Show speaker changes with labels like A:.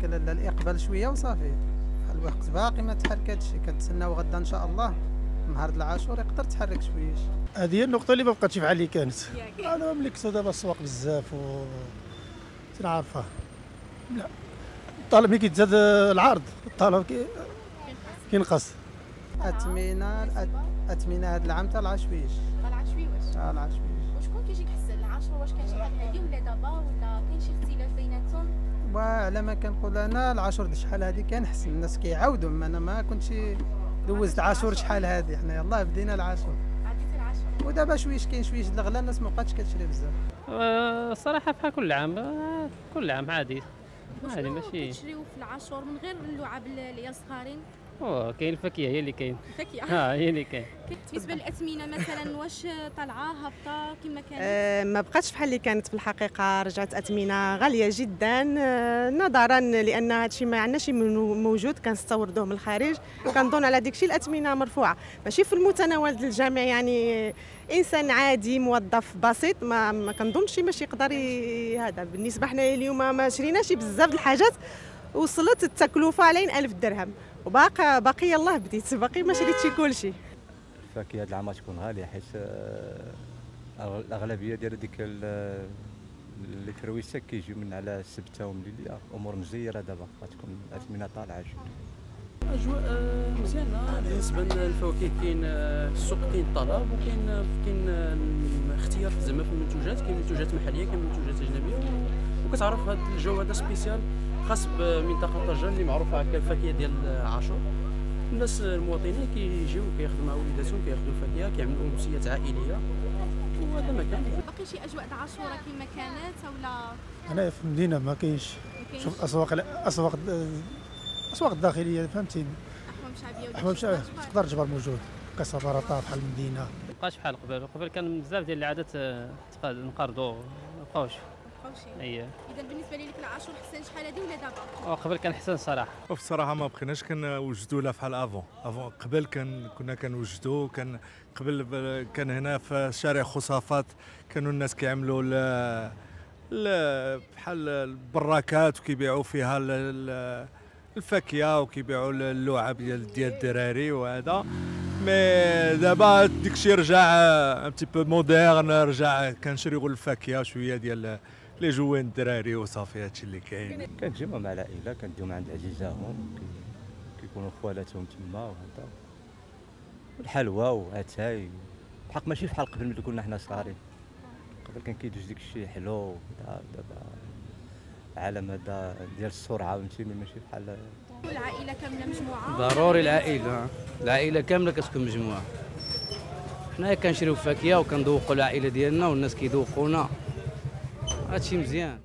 A: الاقبال شويه وصافي. الوقت باقي ما تحركاتش، كنتسناو غدا ان شاء الله نهار العاشور يقدر تحرك شويش.
B: هذه هي النقطه اللي ما بقاتش بحال اللي كانت. انا ملي كنت دابا السواق بزاف و تنعرفها. لا الطلب ملي كيتزاد العرض الطلب كينقص. اثمنه هذا العام تاع العشويش. العشويش
C: وشكون كيجي يحسن العاشور؟ واش كان شي حد هادي ولا دابا ولا كاين شي اختلاف بيناتهم؟
A: وعلى ما كنقول انا العاشور ديال شحال هذه كنحسن الناس كيعاودوا، انا ما كنتش دوزت عاشور شحال هذه، حنا يلاه بدينا العاشور.
C: عديتي العاشور
A: ودابا شويش كاين شويش الغلا، الناس ما بقاتش كتشري بزاف.
D: الصراحه بحال كل عام عادي ماشي.
C: كتشريو في العاشور من غير اللعاب العيال الصغارين؟
D: كاين الفاكهه هي اللي كاين.
C: الفاكهه
D: هي اللي كاين.
C: بالنسبه للاثمنه مثلا واش طالعه هابطه كما كانت؟
E: ما بقاتش بحال اللي كانت في الحقيقه، رجعت اثمنه غاليه جدا نظرا لان هذا الشيء ما عندناش موجود كنستوردوه من الخارج. كنظن على ديك الشيء الاثمنه مرفوعه ماشي في المتناول الجميع، يعني انسان عادي موظف بسيط ما كنظنش باش يقدر هذا. بالنسبه حنا اليوم ما شريناش بزاف الحاجات، وصلت التكلفه علينا 1000 درهم وباقي يلاه بديت باقي ما شريتش كلشي.
F: الفاكهه هذا العام تكون غاليه حيت الاغلبيه ديال ديك اللي ترويسه كيجيو من على السبته ومن الليل، امور مزيره دابا غتكون الاثمنه طالعه شويه.
G: اجواء مزيانه بالنسبه للفواكه، كاين السوق كاين طلب وكاين اختيار زعما في المنتوجات، كاين منتوجات محليه كاين منتوجات اجنبيه، وكتعرف هذا الجو هذا سبيسيال خاص بمنطقه طنجة اللي معروفه هكا الفاكهه ديال عاشور. الناس المواطنين كيجيو كياخذوا مع وليداتهم كياخذوا فاكهه كيعملوا امسيات عائليه، وهذا مكان.
C: باقي شي اجواء د عاشوره كما كانت ولا؟
B: انا في المدينه ما كاينش. شوف الاسواق الداخليه فهمتيني، احوام شعبيه تقدر تجبر موجود كسفرات بحال المدينه.
D: ما بقاش بحال قبل كان بزاف ديال العادات نقرضوا ما بقاوش.
C: اذا بالنسبه لك العاشور حسن شحال هذه ولا دابا؟
D: قبل كان حسن صراحه.
H: وفي الصراحه ما بقيناش كنوجدوا لا بحال افون قبل كنا كنوجدوا. قبل كان هنا في شارع خصافات كانوا الناس كيعملوا بحال البراكات وكيبيعوا فيها الفاكهه وكيبيعوا اللعاب ديال الدراري وهذا. مي دابا داكشي رجع ان بتي بو موديرن، رجع كنشريو الفاكهه شويه ديال لي جوين الدراري وصافي. هادشي اللي كاين.
F: كنتجمعوا مع العائله، كنديو عند عزيزاهم، كيكونوا خوالاتهم تما وهذا، والحلوى واتاي بحق ماشي بحال قبل ملي كنا حنا صغارين. قبل كان كيدوز داك الشيء حلو، دابا عالم هذا ديال السرعه فهمتيني ماشي بحال.
C: العائله كامله مجموعه؟
G: ضروري العائله كامله كتكون مجموعه. حنايا كنشريو فاكهه وكنذوقوا العائله ديالنا والناس كيذوقونا، هادشي مزيان.